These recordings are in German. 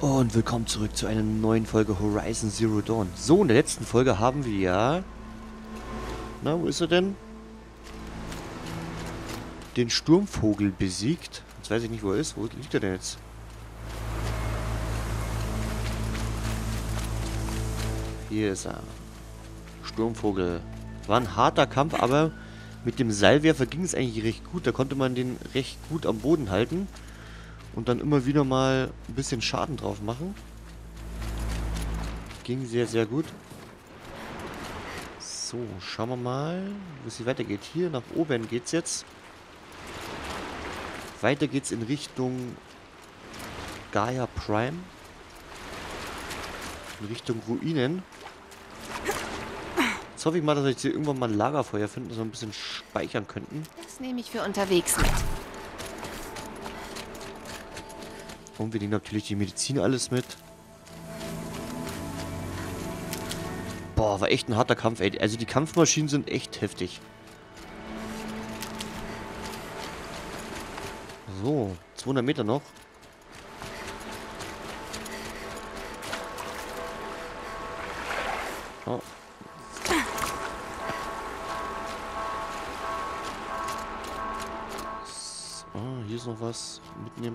Und willkommen zurück zu einer neuen Folge Horizon Zero Dawn. So, in der letzten Folge haben wir ja... Na, wo ist er denn? Den Sturmvogel besiegt. Jetzt weiß ich nicht, wo er ist. Wo liegt er denn jetzt? Hier ist er. Sturmvogel. War ein harter Kampf, aber mit dem Seilwerfer ging es eigentlich recht gut. Da konnte man den recht gut am Boden halten. Und dann immer wieder mal ein bisschen Schaden drauf machen. Ging sehr, sehr gut. So, schauen wir mal, wo es hier weitergeht. Hier nach oben geht's jetzt. Weiter geht's in Richtung Gaia Prime. In Richtung Ruinen. Jetzt hoffe ich mal, dass wir jetzt hier irgendwann mal ein Lagerfeuer finden, dass wir ein bisschen speichern könnten. Das nehme ich für unterwegs mit. Und wir nehmen natürlich die Medizin alles mit. Boah, war echt ein harter Kampf, ey. Also die Kampfmaschinen sind echt heftig. So, 200 Meter noch. Oh. So, hier ist noch was mitnehmen.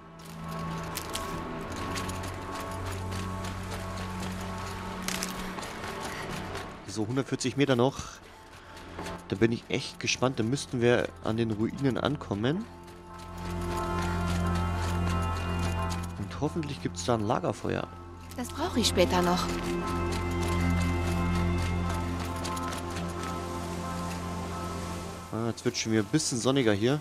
So, 140 Meter noch. Da bin ich echt gespannt. Da müssten wir an den Ruinen ankommen. Und hoffentlich gibt es da ein Lagerfeuer. Das brauche ich später noch. Ah, jetzt wird schon wieder ein bisschen sonniger hier.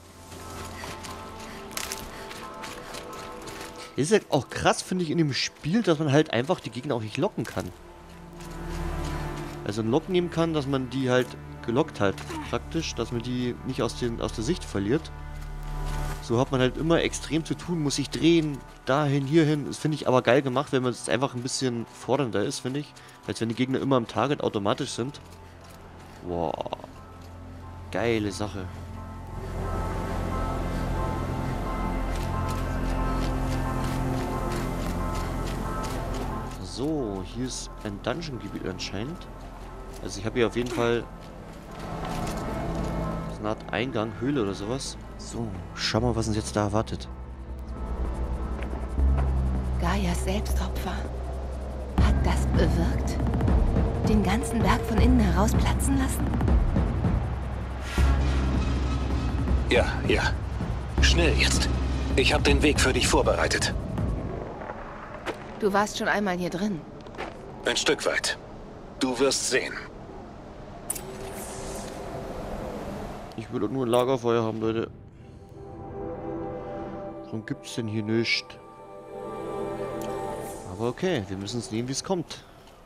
Ist halt auch krass, finde ich, in dem Spiel, dass man halt einfach die Gegner auch nicht locken kann. Also einen Lock nehmen kann, dass man die halt gelockt hat, praktisch, dass man die nicht aus der Sicht verliert. So hat man halt immer extrem zu tun, muss sich drehen, dahin, hierhin. Das finde ich aber geil gemacht, wenn man es einfach ein bisschen fordernder ist, finde ich. Als wenn die Gegner immer am Target automatisch sind. Wow. Geile Sache. So, hier ist ein Dungeon-Gebiet anscheinend. Also ich habe hier auf jeden Fall so eine Art Eingang, Höhle oder sowas. So, schau mal, was uns jetzt da erwartet. Gaias Selbstopfer. Hat das bewirkt? Den ganzen Berg von innen heraus platzen lassen? Ja. Schnell jetzt. Ich habe den Weg für dich vorbereitet. Du warst schon einmal hier drin. Ein Stück weit. Du wirst sehen. Ich will doch nur ein Lagerfeuer haben, Leute. Warum gibt's denn hier nichts? Aber okay, wir müssen es nehmen, wie es kommt.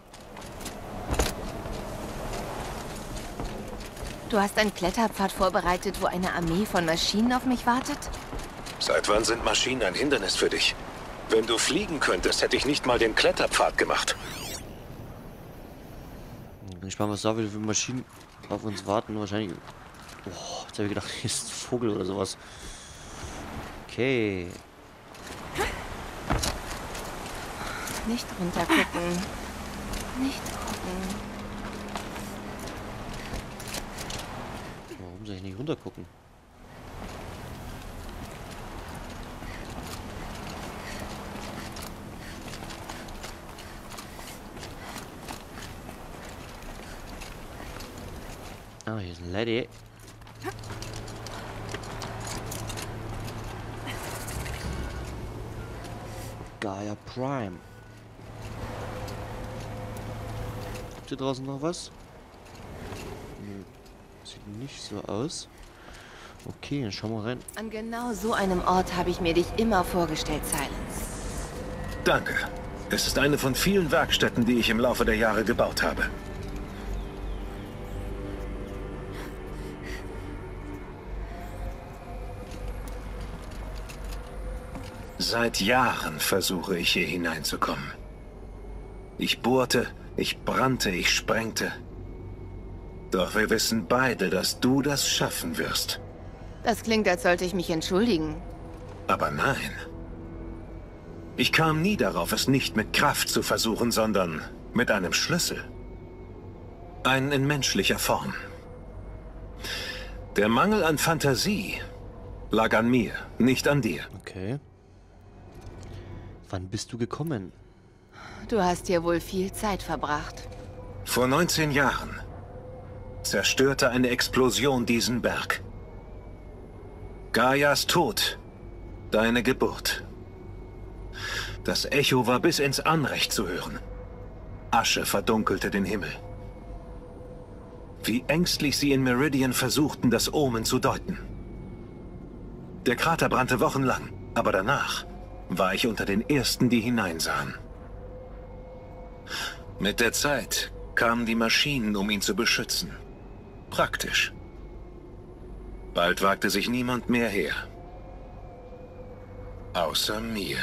Du hast einen Kletterpfad vorbereitet, wo eine Armee von Maschinen auf mich wartet? Seit wann sind Maschinen ein Hindernis für dich? Wenn du fliegen könntest, hätte ich nicht mal den Kletterpfad gemacht. Ich meine, was da wieder für Maschinen auf uns warten. Wahrscheinlich... Oh, jetzt habe ich gedacht, hier ist ein Vogel oder sowas. Okay. Nicht runtergucken. Nicht gucken. Warum soll ich nicht runtergucken? Ah, hier ist ein Lady. Gaia Prime. Habt ihr draußen noch was? Nö. Sieht nicht so aus. Okay, dann schauen wir rein. An genau so einem Ort habe ich mir dich immer vorgestellt, Silence. Danke. Es ist eine von vielen Werkstätten, die ich im Laufe der Jahre gebaut habe. Seit Jahren versuche ich hier hineinzukommen. Ich bohrte, ich brannte, ich sprengte. Doch wir wissen beide, dass du das schaffen wirst. Das klingt, als sollte ich mich entschuldigen. Aber nein. Ich kam nie darauf, es nicht mit Kraft zu versuchen, sondern mit einem Schlüssel. Einen in menschlicher Form. Der Mangel an Fantasie lag an mir, nicht an dir. Okay. Wann bist du gekommen? Du hast hier wohl viel Zeit verbracht. Vor 19 Jahren zerstörte eine Explosion diesen Berg. Gaias Tod, deine Geburt. Das Echo war bis ins Anrecht zu hören. Asche verdunkelte den Himmel. Wie ängstlich sie in Meridian versuchten, das Omen zu deuten. Der Krater brannte wochenlang, aber danach war ich unter den Ersten, die hineinsahen. Mit der Zeit kamen die Maschinen, um ihn zu beschützen. Praktisch. Bald wagte sich niemand mehr her. Außer mir.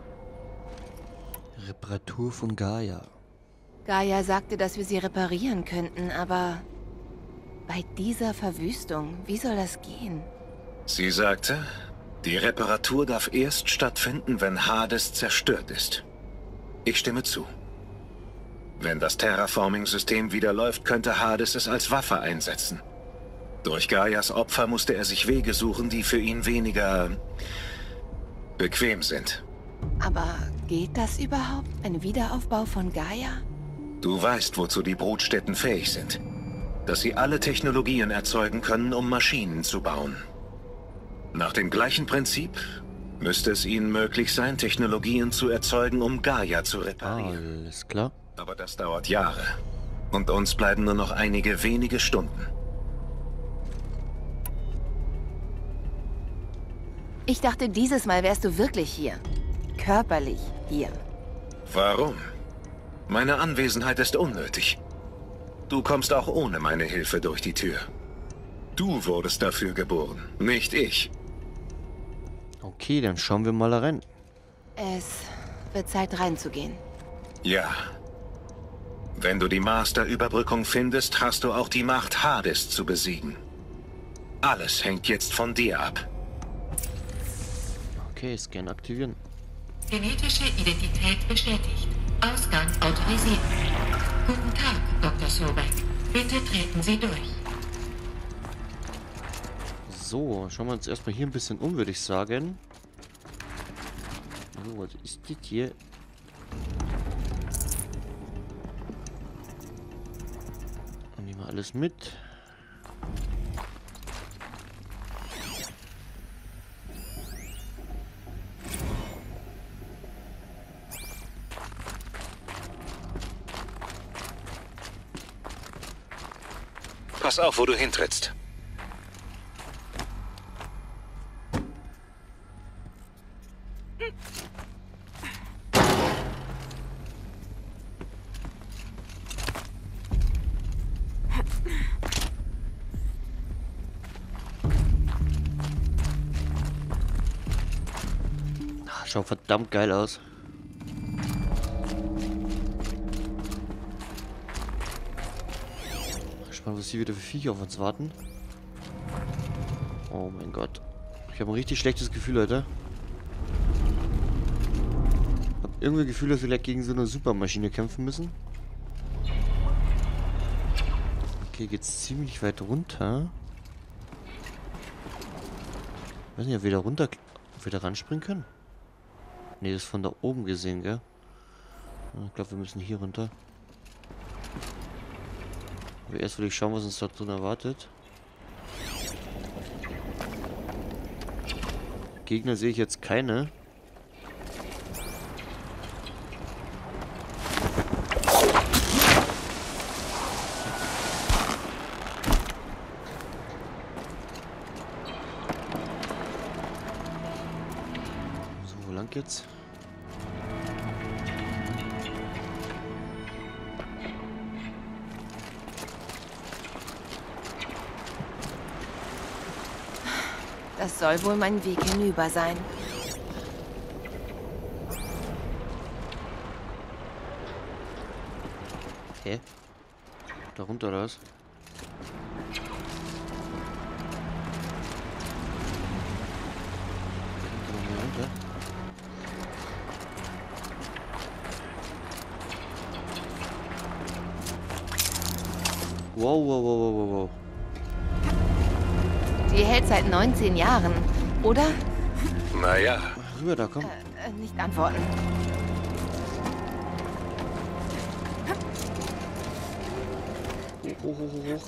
Reparatur von Gaia. Gaia sagte, dass wir sie reparieren könnten, aber bei dieser Verwüstung, wie soll das gehen? Sie sagte, die Reparatur darf erst stattfinden, wenn Hades zerstört ist. Ich stimme zu. Wenn das Terraforming-System wieder läuft, könnte Hades es als Waffe einsetzen. Durch Gaias Opfer musste er sich Wege suchen, die für ihn weniger bequem sind. Aber geht das überhaupt? Ein Wiederaufbau von Gaia? Du weißt, wozu die Brutstätten fähig sind. Dass sie alle Technologien erzeugen können, um Maschinen zu bauen. Nach dem gleichen Prinzip müsste es ihnen möglich sein, Technologien zu erzeugen, um Gaia zu reparieren. Alles klar. Aber das dauert Jahre. Und uns bleiben nur noch einige wenige Stunden. Ich dachte, dieses Mal wärst du wirklich hier. Körperlich hier. Warum? Meine Anwesenheit ist unnötig. Du kommst auch ohne meine Hilfe durch die Tür. Du wurdest dafür geboren, nicht ich. Okay, dann schauen wir mal rein. Es wird Zeit reinzugehen. Ja. Wenn du die Master-Überbrückung findest, hast du auch die Macht, Hades zu besiegen. Alles hängt jetzt von dir ab. Okay, Scan aktivieren. Genetische Identität bestätigt. Ausgang autorisiert. Guten Tag, Dr. Sobek. Bitte treten Sie durch. So, schauen wir uns erstmal hier ein bisschen um, würde ich sagen. So, was ist das hier? Nehmen wir alles mit. Pass auf, wo du hintrittst. Schaut verdammt geil aus. Spannend, was hier wieder für Viecher auf uns warten. Oh mein Gott. Ich habe ein richtig schlechtes Gefühl, Leute. Ich habe irgendwie das Gefühl, dass wir gleich gegen so eine Supermaschine kämpfen müssen. Okay, geht's ziemlich weit runter. Ich weiß nicht, ob wir da runter, ob wir da ranspringen können. Ne, das ist von da oben gesehen, gell? Ich glaube, wir müssen hier runter. Aber erst will ich schauen, was uns da drin erwartet. Gegner sehe ich jetzt keine. So, wo lang jetzt? Das soll wohl mein Weg hinüber sein. Hä? Da runter oder was? Noch mehr runter? Wow, wow, wow, wow, wow, wow. Die hält seit 19 Jahren, oder? Naja, Rüber da, komm. Nicht antworten. Hoch, hoch, hoch, hoch.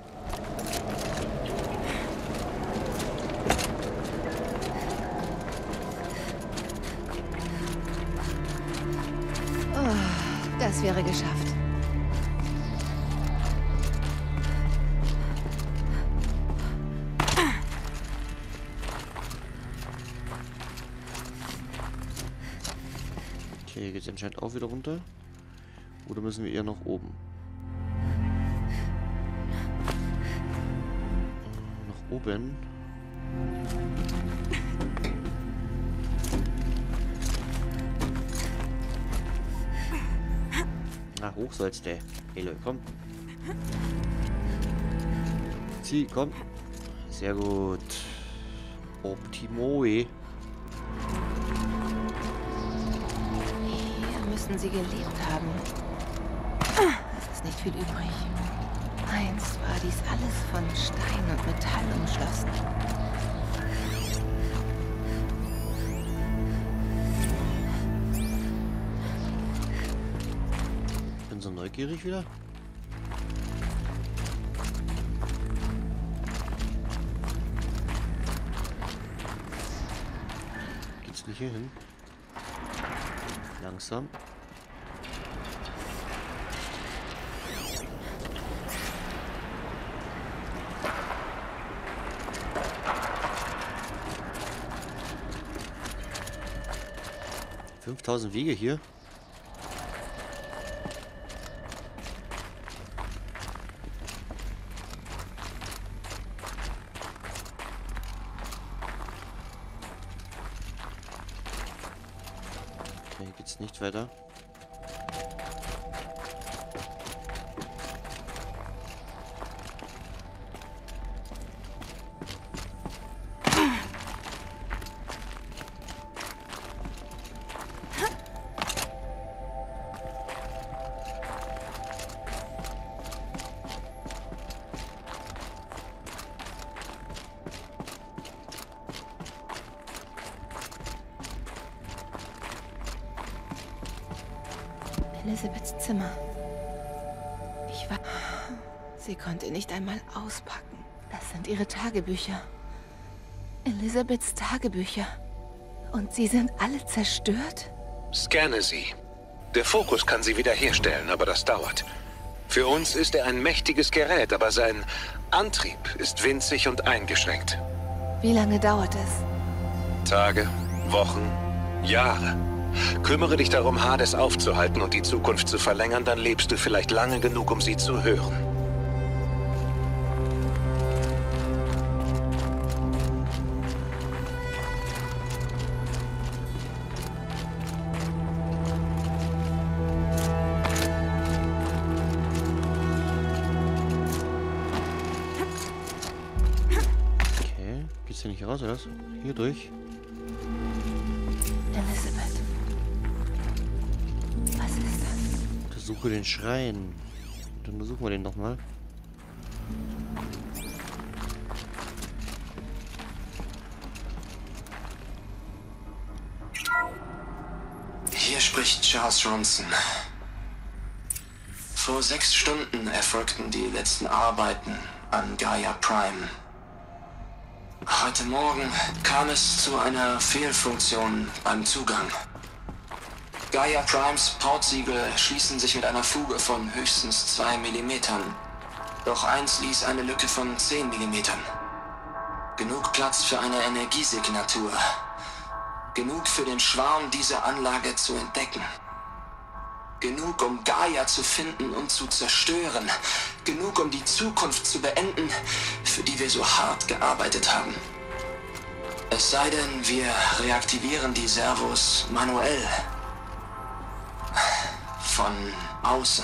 Oh, das wäre geschafft. Okay, hier geht's anscheinend auch wieder runter. Oder müssen wir eher nach oben? Nach oben. Na, hoch soll's der. Hey Leute, komm. Zieh, komm. Sehr gut. Optimoe. Hier müssen sie gelebt haben. Es ist nicht viel übrig. Einst war dies alles von Stein und Metall umschlossen. Ich bin so neugierig wieder. Geht's nicht hier hin? Langsam. ...5000 Wege hier. Okay, hier geht's nicht weiter. Elizabeths Zimmer. Ich war... Sie konnte nicht einmal auspacken. Das sind ihre Tagebücher. Elizabeths Tagebücher. Und sie sind alle zerstört? scanne sie. Der Fokus kann sie wiederherstellen, aber das dauert. Für uns ist er ein mächtiges Gerät, aber sein Antrieb ist winzig und eingeschränkt. Wie lange dauert es? Tage, Wochen, Jahre. Kümmere dich darum, Hades aufzuhalten und die Zukunft zu verlängern, dann lebst du vielleicht lange genug, um sie zu hören. Okay, geht's hier nicht raus, oder was? Hier durch. Elizabeth. Was ist das? Untersuche den Schrein. Dann untersuchen wir den nochmal. Hier spricht Charles Ronson. Vor 6 Stunden erfolgten die letzten Arbeiten an Gaia Prime. Heute Morgen kam es zu einer Fehlfunktion beim Zugang. Gaia Primes Portsiegel schließen sich mit einer Fuge von höchstens 2 mm. Doch eins ließ eine Lücke von 10 mm. Genug Platz für eine Energiesignatur. Genug für den Schwarm, diese Anlage zu entdecken. Genug, um Gaia zu finden und zu zerstören. Genug, um die Zukunft zu beenden, für die wir so hart gearbeitet haben. Es sei denn, wir reaktivieren die Servos manuell. Von außen.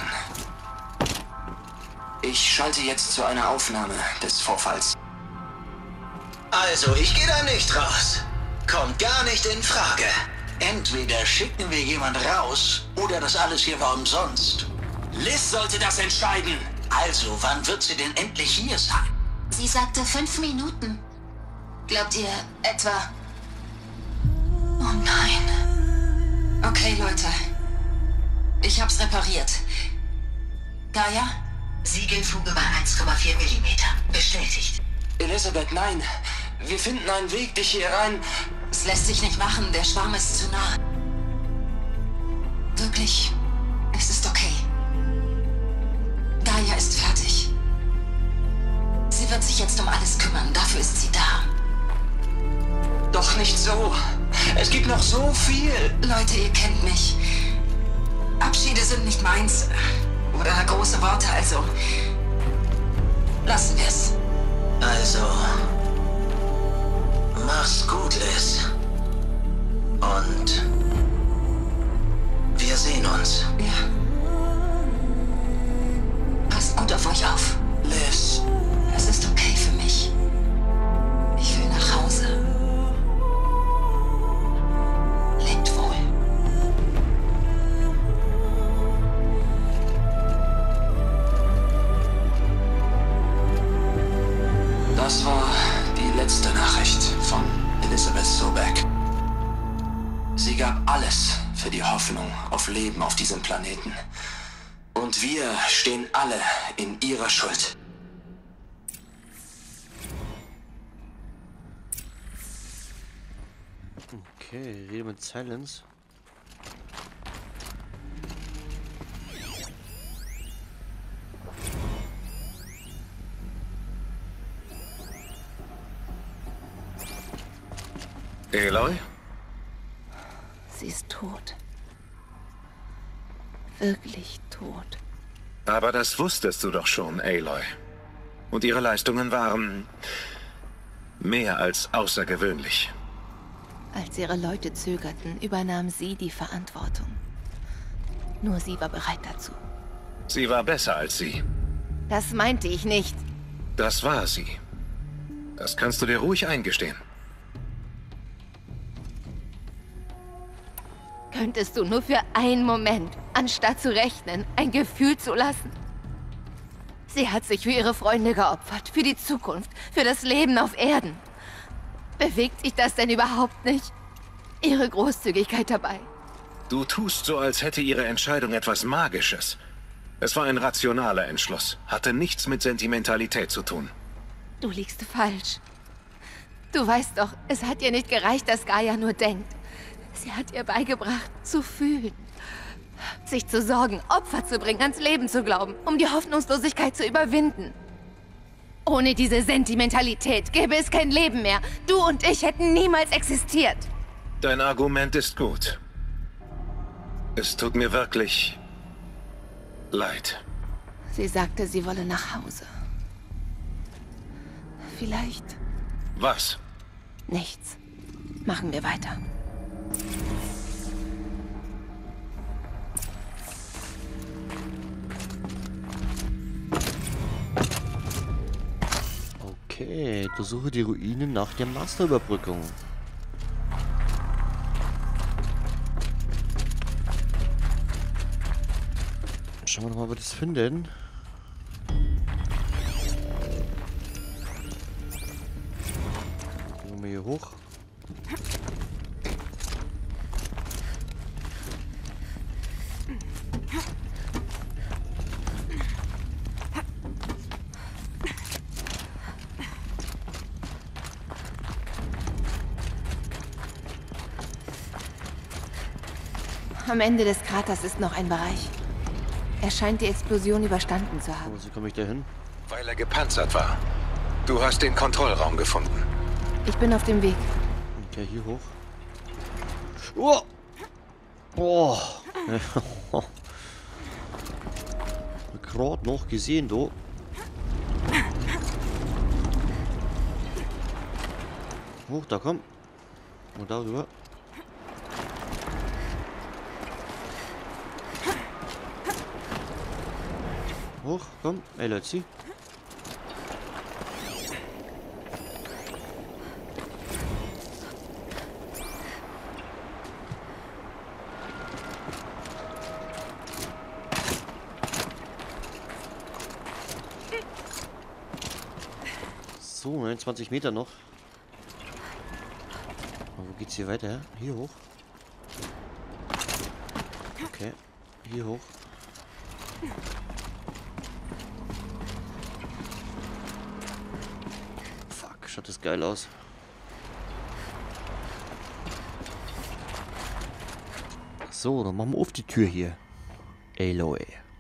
Ich schalte jetzt zu einer Aufnahme des Vorfalls. Also, ich gehe da nicht raus. Kommt gar nicht in Frage. Entweder schicken wir jemand raus, oder das alles hier war umsonst. Liz sollte das entscheiden. Also, wann wird sie denn endlich hier sein? Sie sagte 5 Minuten. Glaubt ihr etwa... Oh nein. Okay, Leute. Ich hab's repariert. Gaia? Siegelfuge bei 1,4 mm. Bestätigt. Elisabeth, nein. Wir finden einen Weg, dich hier rein... Es lässt sich nicht machen. Der Schwarm ist zu nah. Wirklich. Es ist okay. Gaia ist fertig. Sie wird sich jetzt um alles kümmern. Dafür ist sie da. Doch nicht so. Es gibt noch so viel. Leute, ihr kennt mich. Abschiede sind nicht meins. Oder große Worte, also... Lassen wir's. Also... Mach's gut, Liz. Und... wir sehen uns. Ja. Passt gut auf euch auf. Liz. Es ist okay für mich. Ich will nach Hause. Lebt wohl. Das war die letzte Nachricht von Elizabeth Sobeck. Sie gab alles für die Hoffnung auf Leben auf diesem Planeten. Und wir stehen alle in ihrer Schuld. Okay, rede mit Silence. Aloy? Sie ist tot. Wirklich tot. Aber das wusstest du doch schon, Aloy. Und ihre Leistungen waren... mehr als außergewöhnlich. Als ihre Leute zögerten, übernahm sie die Verantwortung. Nur sie war bereit dazu. Sie war besser als sie. Das meinte ich nicht. Das war sie. Das kannst du dir ruhig eingestehen. Könntest du nur für einen Moment, anstatt zu rechnen, ein Gefühl zulassen? Sie hat sich für ihre Freunde geopfert, für die Zukunft, für das Leben auf Erden. Bewegt sich das denn überhaupt nicht? Ihre Großzügigkeit dabei. Du tust so, als hätte ihre Entscheidung etwas Magisches. Es war ein rationaler Entschluss, hatte nichts mit Sentimentalität zu tun. Du liegst falsch. Du weißt doch, es hat ihr nicht gereicht, dass Gaia nur denkt. Sie hat ihr beigebracht, zu fühlen. Sich zu sorgen, Opfer zu bringen, ans Leben zu glauben, um die Hoffnungslosigkeit zu überwinden. Ohne diese Sentimentalität gäbe es kein Leben mehr. Du und ich hätten niemals existiert. Dein Argument ist gut. Es tut mir wirklich leid. Sie sagte, sie wolle nach Hause. Vielleicht Was? nichts. Machen wir weiter. Okay, untersuche die Ruinen nach der Masterüberbrückung. Schauen wir noch mal, ob wir das finden. Gehen wir hier hoch. Am Ende des Kraters ist noch ein Bereich. Er scheint die Explosion überstanden zu haben. Wie komme ich da hin? Weil er gepanzert war. Du hast den Kontrollraum gefunden. Ich bin auf dem Weg. Okay, hier hoch. Oh! Oh! Gerade noch gesehen, du. Hoch, da komm. Und da rüber. Hoch, komm. Ey, let's see. So, 29 Meter noch. Und wo geht's hier weiter? Hier hoch. Okay, hier hoch. Fuck, schaut das geil aus. So, dann machen wir auf die Tür hier. Aloy.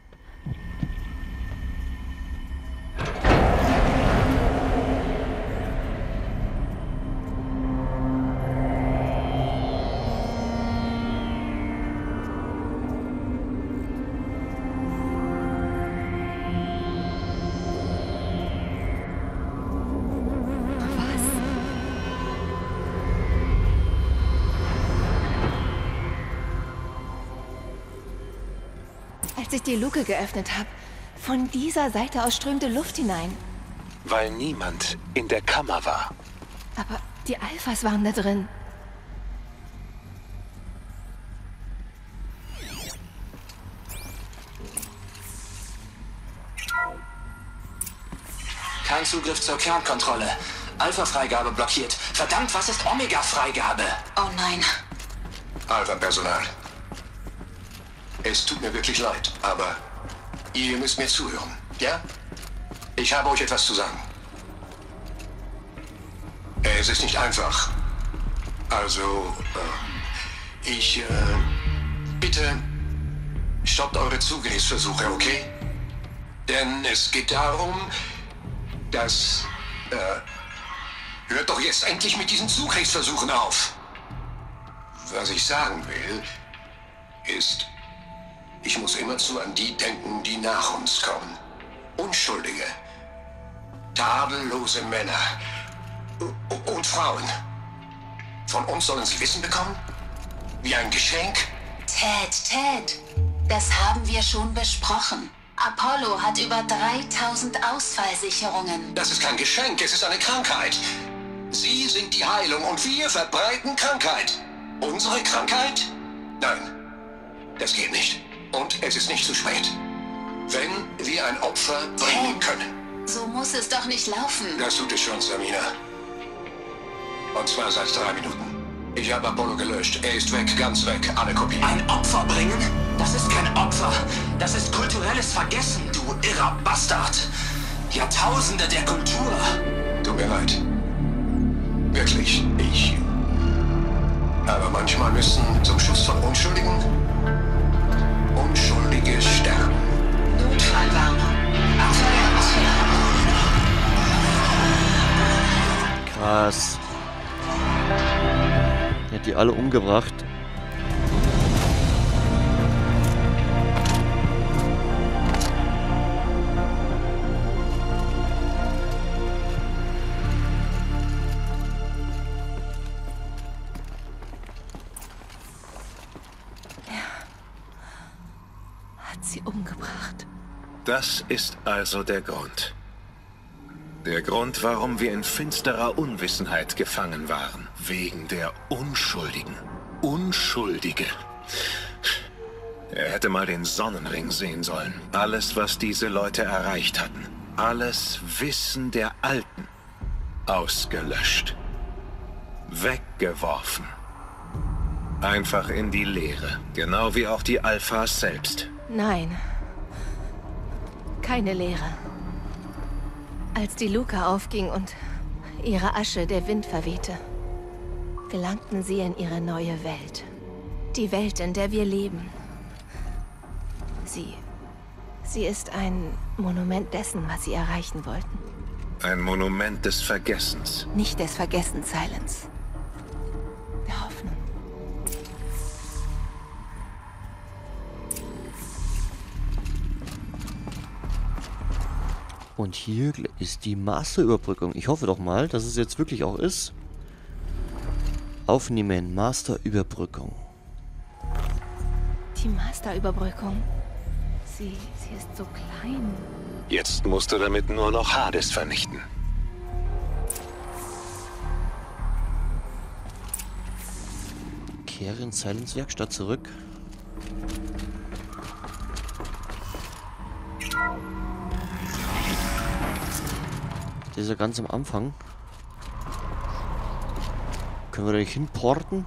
Als ich die Luke geöffnet habe, von dieser Seite aus strömte Luft hinein. Weil niemand in der Kammer war. Aber die Alphas waren da drin. Kein Zugriff zur Kernkontrolle. Alpha-Freigabe blockiert. Verdammt, was ist Omega-Freigabe? Oh nein. Alpha-Personal. Es tut mir wirklich leid, aber ihr müsst mir zuhören, ja? Ich habe euch etwas zu sagen. Es ist nicht einfach. Also, bitte stoppt eure Zugriffsversuche, okay? Denn es geht darum, dass, hört doch jetzt endlich mit diesen Zugriffsversuchen auf. Was ich sagen will, ist, ich muss immerzu an die denken, die nach uns kommen. Unschuldige, tadellose Männer und Frauen. Von uns sollen sie Wissen bekommen? Wie ein Geschenk? Ted, das haben wir schon besprochen. Apollo hat über 3000 Ausfallsicherungen. Das ist kein Geschenk, es ist eine Krankheit. Sie sind die Heilung und wir verbreiten Krankheit. Unsere Krankheit? Nein, das geht nicht. Und es ist nicht zu spät. Wenn wir ein Opfer bringen können. So muss es doch nicht laufen. Das tut es schon, Samina. Und zwar seit 3 Minuten. Ich habe Apollo gelöscht. Er ist weg, ganz weg. Alle Kopien. Ein Opfer bringen? Das ist kein Opfer. Das ist kulturelles Vergessen, du irrer Bastard. Jahrtausende der Kultur. Tut mir leid. Wirklich, Aber manchmal müssen zum Schutz von Unschuldigen Unschuldige sterben. Notfallwarnung. Krass. Er hat die alle umgebracht. Sie umgebracht. Das ist also der Grund. Der Grund, warum wir in finsterer Unwissenheit gefangen waren. Wegen der Unschuldigen. Unschuldige. Er hätte mal den Sonnenring sehen sollen. Alles, was diese Leute erreicht hatten. Alles Wissen der Alten. Ausgelöscht. Weggeworfen. Einfach in die Leere. Genau wie auch die Alphas selbst. Nein. Keine Leere. Als die Luke aufging und ihre Asche der Wind verwehte, gelangten sie in ihre neue Welt. Die Welt, in der wir leben. Sie ist ein Monument dessen, was sie erreichen wollten. Ein Monument des Vergessens. Nicht des Vergessens, Silence. Der Hoffnung. Und hier ist die Masterüberbrückung. Ich hoffe doch mal, dass es jetzt wirklich auch ist. Aufnehmen, Masterüberbrückung. Die Masterüberbrückung. Sie ist so klein. Jetzt musst du damit nur noch Hades vernichten. Kehre in Silence Werkstatt zurück. Der ist ja ganz am Anfang. Können wir da nicht hinporten?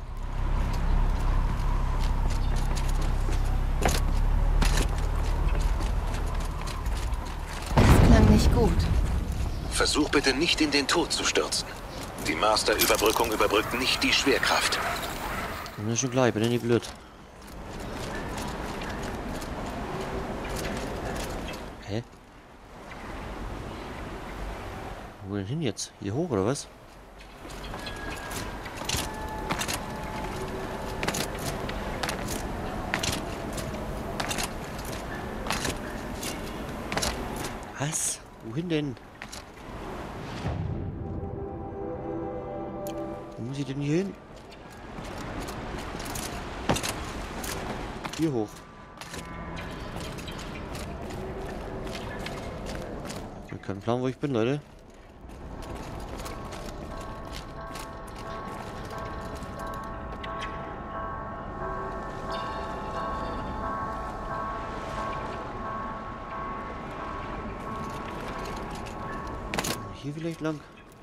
Das klang nicht gut. Versuch bitte nicht in den Tod zu stürzen. Die Master-Überbrückung überbrückt nicht die Schwerkraft. Das ist schon klar, ich bin ja nicht blöd. Hä? Wo denn hin jetzt? Hier hoch oder was? Was? Wohin denn? Wo muss ich denn hier hin? Hier hoch. Ich habe keinen Plan, wo ich bin, Leute. Hier vielleicht lang?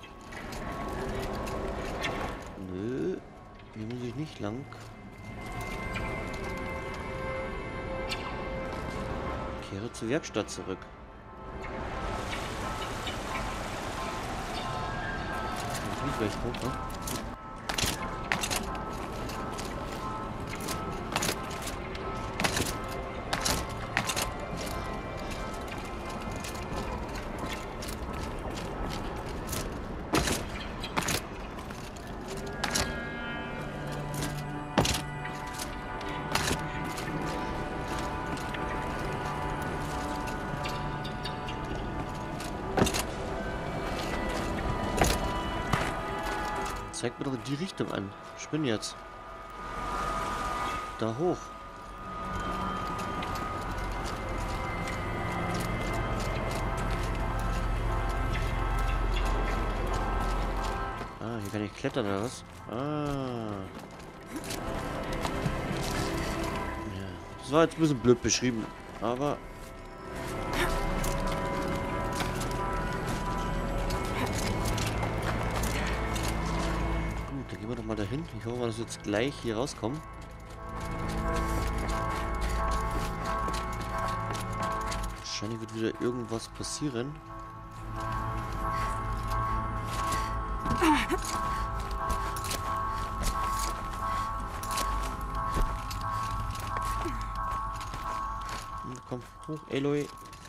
Nö, hier muss ich nicht lang. Kehre zur Werkstatt zurück. Hier vielleicht hoch, ne? Zeig mir doch die Richtung an. Ich bin jetzt. Da hoch. Ah, hier kann ich klettern oder was? Ah. Ja, das war jetzt ein bisschen blöd beschrieben, aber... Gehen wir doch mal dahin. Ich hoffe, dass wir jetzt gleich hier rauskommen. Wahrscheinlich wird wieder irgendwas passieren. Komm, hoch, Aloy.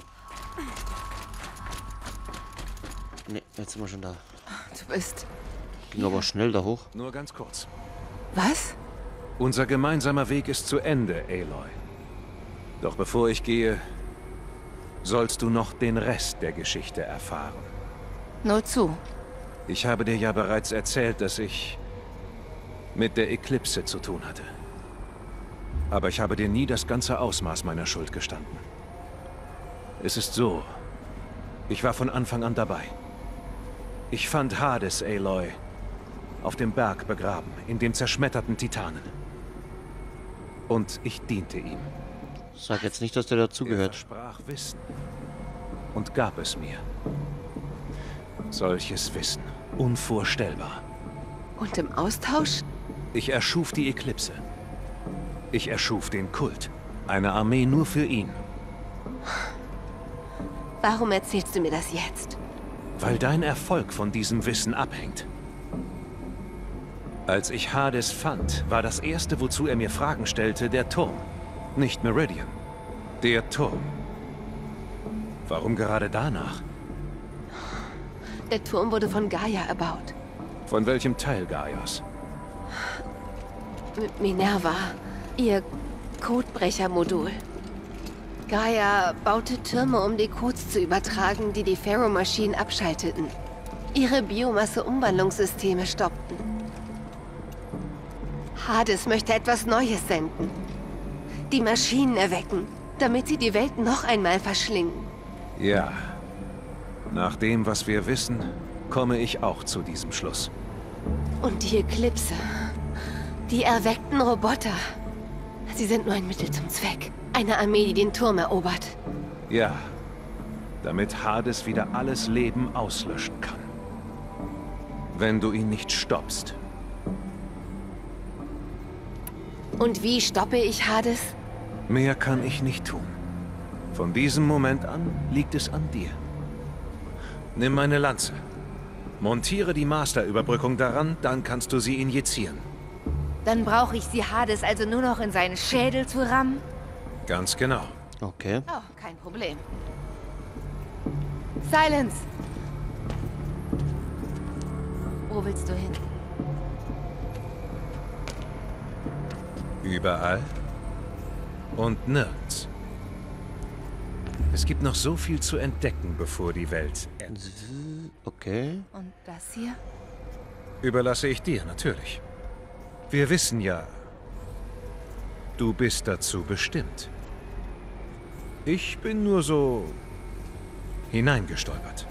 Ne, jetzt sind wir schon da. Du bist... Ging aber schnell da hoch. Nur ganz kurz. Was? Unser gemeinsamer Weg ist zu Ende, Aloy. Doch bevor ich gehe, sollst du noch den Rest der Geschichte erfahren. Nur zu. Ich habe dir ja bereits erzählt, dass ich mit der Eklipse zu tun hatte. Aber ich habe dir nie das ganze Ausmaß meiner Schuld gestanden. Es ist so, ich war von Anfang an dabei. Ich fand Hades, Aloy, auf dem Berg begraben, in dem zerschmetterten Titanen. Und ich diente ihm. Sag jetzt nicht, dass der dazugehört. Er versprach Wissen und gab es mir. Solches Wissen, unvorstellbar. Und im Austausch? Ich erschuf die Eklipse. Ich erschuf den Kult. Eine Armee nur für ihn. Warum erzählst du mir das jetzt? Weil dein Erfolg von diesem Wissen abhängt. Als ich Hades fand, war das Erste, wozu er mir Fragen stellte, der Turm. Nicht Meridian. Der Turm. Warum gerade danach? Der Turm wurde von Gaia erbaut. Von welchem Teil Gaias? Minerva. Ihr Codebrecher-Modul. Gaia baute Türme, um die Codes zu übertragen, die Pharaoh-Maschinen abschalteten. Ihre Biomasse-Umwandlungssysteme stoppten. Hades möchte etwas Neues senden. Die Maschinen erwecken, damit sie die Welt noch einmal verschlingen. Ja. Nach dem, was wir wissen, komme ich auch zu diesem Schluss. Und die Eklipse. Die erweckten Roboter. Sie sind nur ein Mittel zum Zweck. Eine Armee, die den Turm erobert. Ja. damit Hades wieder alles Leben auslöschen kann. Wenn du ihn nicht stoppst. Und wie stoppe ich Hades? Mehr kann ich nicht tun. Von diesem Moment an liegt es an dir. Nimm meine Lanze. Montiere die Master-Überbrückung daran, dann kannst du sie injizieren. Dann brauche ich sie Hades also nur noch in seinen Schädel zu rammen? Ganz genau. Okay. Oh, kein Problem. Silence! Wo willst du hin? Überall und nirgends. Es gibt noch so viel zu entdecken, bevor die Welt endet. Okay. Und das hier? Überlasse ich dir, natürlich. Wir wissen ja, du bist dazu bestimmt. Ich bin nur so hineingestolpert.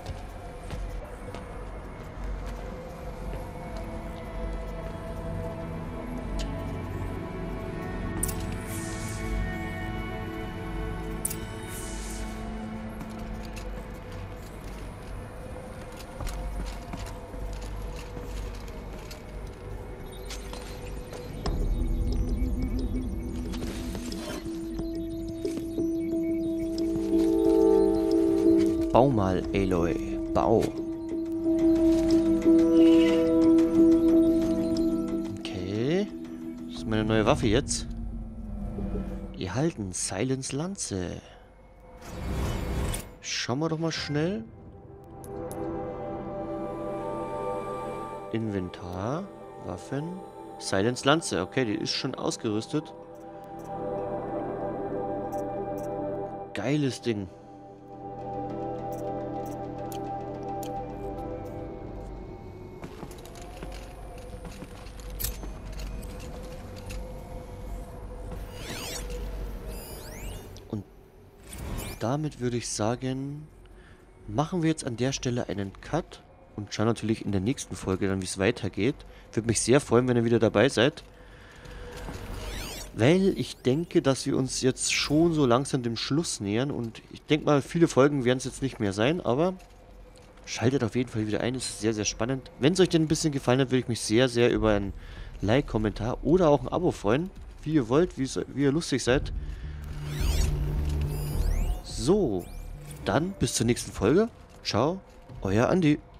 Bau mal, Aloy. Bau. Okay. Das ist meine neue Waffe jetzt. Erhalten. Silence Lanze. Schauen wir doch mal schnell. Inventar. Waffen. Silence Lanze. Okay, die ist schon ausgerüstet. Geiles Ding. Damit würde ich sagen, machen wir jetzt an der Stelle einen Cut und schauen natürlich in der nächsten Folge dann, wie es weitergeht. Würde mich sehr freuen, wenn ihr wieder dabei seid. Weil ich denke, dass wir uns jetzt schon so langsam dem Schluss nähern und ich denke mal, viele Folgen werden es jetzt nicht mehr sein, aber schaltet auf jeden Fall wieder ein, es ist sehr, sehr spannend. Wenn es euch denn ein bisschen gefallen hat, würde ich mich sehr, sehr über ein Like, Kommentar oder auch ein Abo freuen, wie ihr wollt, wie ihr lustig seid. So, dann bis zur nächsten Folge. Ciao, euer Andi.